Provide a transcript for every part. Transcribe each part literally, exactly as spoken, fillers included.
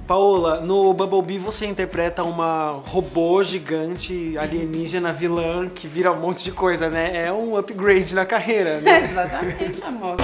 Paola, no Bumblebee você interpreta uma robô gigante, alienígena, vilã, que vira um monte de coisa, né? É um upgrade na carreira, né? Exatamente, amor.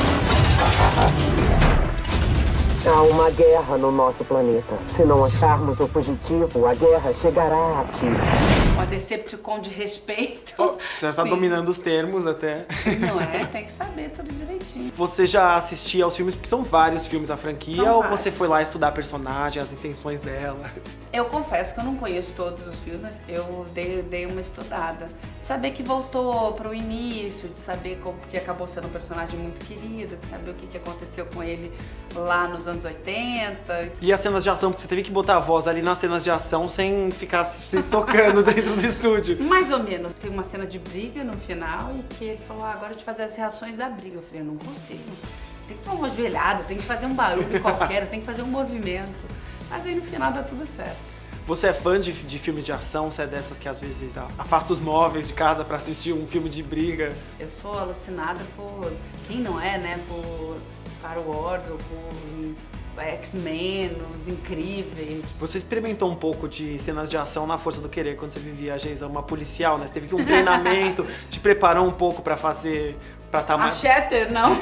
Há uma guerra no nosso planeta. Se não acharmos o fugitivo, a guerra chegará aqui. Uma Decepticon de respeito. Oh, você já está dominando os termos até. Não é? Tem que saber tudo direitinho. Você já assistia aos filmes, são vários filmes a franquia, São ou vários. você foi lá estudar a personagem, as intenções dela? Eu confesso que eu não conheço todos os filmes, eu dei, dei uma estudada. Saber que voltou pro início, de saber como que acabou sendo um personagem muito querido, de saber o que, que aconteceu com ele lá nos anos oitenta. E as cenas de ação, porque você teve que botar a voz ali nas cenas de ação sem ficar se socando dentro do estúdio. Mais ou menos. Tem uma cena de briga no final e que ele falou, ah, agora eu te fazer as reações da briga. Eu falei, eu não consigo. Tem que dar uma joelhada, tem que fazer um barulho qualquer, tem que fazer um movimento. Mas aí no final dá tudo certo. Você é fã de, de filmes de ação? Você é dessas que às vezes afasta os móveis de casa pra assistir um filme de briga? Eu sou alucinada por, quem não é, né, por Star Wars ou por X-Men, Os Incríveis. Você experimentou um pouco de cenas de ação na Força do Querer quando você vivia a Geisa, uma policial, né? Você teve que um treinamento, te preparou um pouco pra fazer, pra estar tá mais... A Shatter, não.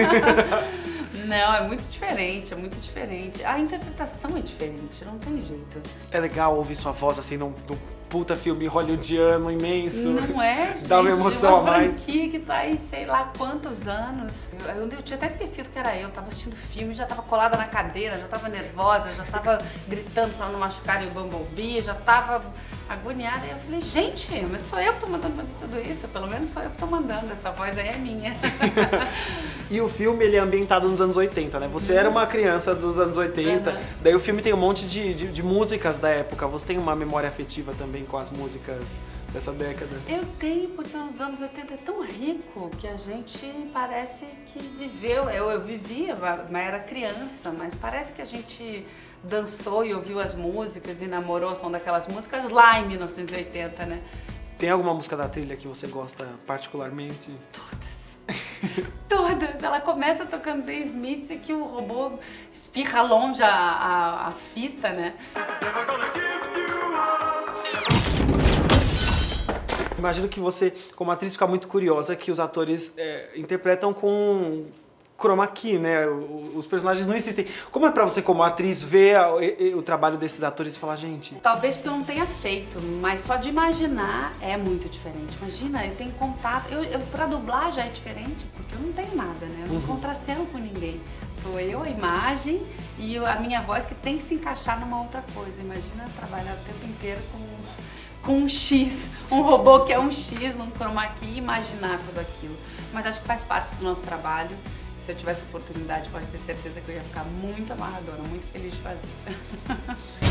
Não, é muito diferente, é muito diferente. A interpretação é diferente, não tem jeito. É legal ouvir sua voz assim num, num puta filme hollywoodiano imenso. Não é, gente? Dá uma emoção uma a mais. franquia que tá aí, sei lá quantos anos. Eu, eu, eu tinha até esquecido que era eu, tava assistindo filme, já tava colada na cadeira, já tava nervosa, já tava gritando pra não machucarem o Bumblebee, já tava agoniada. E eu falei, gente, mas sou eu que tô mandando fazer tudo isso, pelo menos sou eu que tô mandando, essa voz aí é minha. E o filme, ele é ambientado nos anos oitenta, né? Você era uma criança dos anos oitenta, uhum. Daí o filme tem um monte de, de, de músicas da época. Você tem uma memória afetiva também com as músicas dessa década? Eu tenho, porque os anos oitenta é tão rico que a gente parece que viveu. Eu, eu vivia, mas era criança, mas parece que a gente dançou e ouviu as músicas e namorou o som daquelas músicas lá em mil novecentos e oitenta, né? Tem alguma música da trilha que você gosta particularmente? Todas. Todas. Ela começa tocando The Smiths e que o robô espirra longe a, a, a fita, né? Imagino que você, como atriz, fica muito curiosa que os atores é, interpretam com chroma key, né? Os personagens não existem. Como é pra você, como atriz, ver o trabalho desses atores e falar, gente... Talvez porque eu não tenha feito, mas só de imaginar é muito diferente. Imagina, eu tenho contato... Eu, eu, pra dublar já é diferente, porque eu não tenho nada, né? Eu não uhum. contraceno com ninguém. Sou eu, a imagem e a minha voz que tem que se encaixar numa outra coisa. Imagina trabalhar o tempo inteiro com... com um X, um robô que é um X num chroma key e imaginar tudo aquilo. Mas acho que faz parte do nosso trabalho. Se eu tivesse oportunidade, pode ter certeza que eu ia ficar muito amarradora, muito feliz de fazer.